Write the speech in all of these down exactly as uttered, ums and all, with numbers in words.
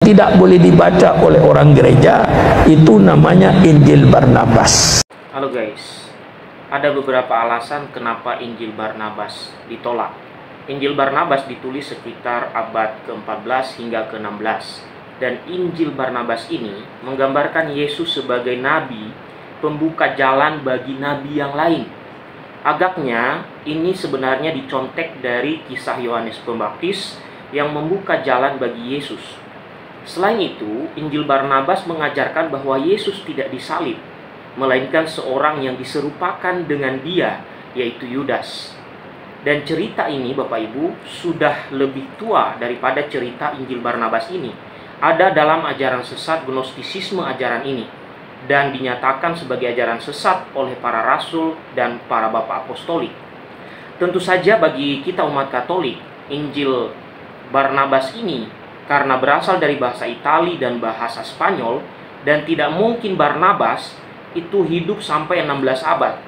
tidak boleh dibaca oleh orang gereja, itu namanya Injil Barnabas. Halo guys, ada beberapa alasan kenapa Injil Barnabas ditolak. Injil Barnabas ditulis sekitar abad ke empat belas hingga ke enam belas. Dan Injil Barnabas ini menggambarkan Yesus sebagai nabi, pembuka jalan bagi nabi yang lain. Agaknya ini sebenarnya dicontek dari kisah Yohanes Pembaptis yang membuka jalan bagi Yesus. Selain itu, Injil Barnabas mengajarkan bahwa Yesus tidak disalib, melainkan seorang yang diserupakan dengan dia, yaitu Yudas. Dan cerita ini, Bapak Ibu, sudah lebih tua daripada cerita Injil Barnabas ini. Ada dalam ajaran sesat Gnostisisme ajaran ini, dan dinyatakan sebagai ajaran sesat oleh para rasul dan para bapak apostolik. Tentu saja bagi kita umat Katolik, Injil Barnabas ini karena berasal dari bahasa Itali dan bahasa Spanyol, dan tidak mungkin Barnabas itu hidup sampai enam belas abad.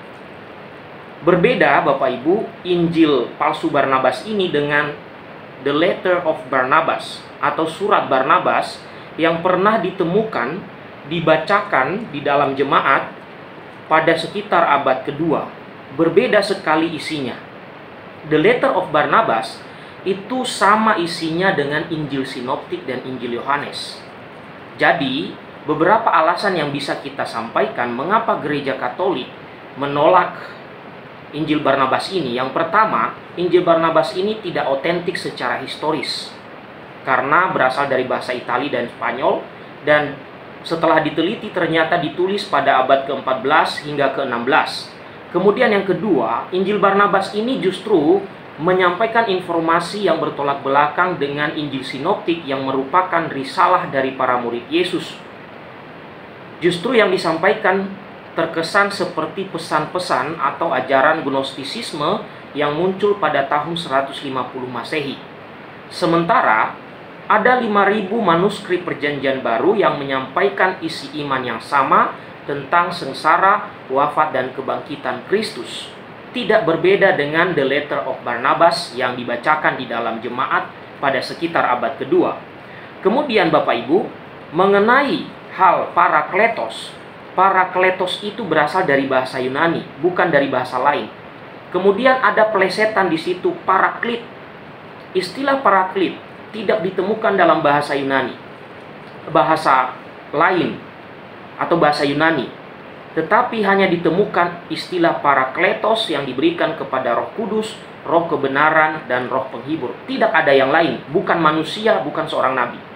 Berbeda Bapak Ibu, Injil palsu Barnabas ini dengan The Letter of Barnabas atau surat Barnabas yang pernah ditemukan, dibacakan di dalam jemaat pada sekitar abad kedua. Berbeda sekali isinya. The Letter of Barnabas itu sama isinya dengan Injil Sinoptik dan Injil Yohanes. Jadi, beberapa alasan yang bisa kita sampaikan mengapa gereja Katolik menolak Injil Barnabas ini. Yang pertama, Injil Barnabas ini tidak otentik secara historis karena berasal dari bahasa Itali dan Spanyol, dan setelah diteliti ternyata ditulis pada abad ke empat belas hingga ke enam belas. Kemudian yang kedua, Injil Barnabas ini justru menyampaikan informasi yang bertolak belakang dengan Injil Sinoptik yang merupakan risalah dari para murid Yesus. Justru yang disampaikan terkesan seperti pesan-pesan atau ajaran Gnostisisme yang muncul pada tahun seratus lima puluh Masehi. Sementara ada lima ribu manuskrip Perjanjian Baru yang menyampaikan isi iman yang sama tentang sengsara, wafat, dan kebangkitan Kristus. Tidak berbeda dengan The Letter of Barnabas yang dibacakan di dalam jemaat pada sekitar abad kedua. Kemudian Bapak Ibu, mengenai hal parakletos. Parakletos itu berasal dari bahasa Yunani, bukan dari bahasa lain. Kemudian ada pelesetan di situ, paraklit. Istilah paraklit tidak ditemukan dalam bahasa Yunani, bahasa lain atau bahasa Yunani. Tetapi hanya ditemukan istilah parakletos yang diberikan kepada Roh Kudus, Roh kebenaran, dan Roh penghibur. Tidak ada yang lain, bukan manusia, bukan seorang nabi.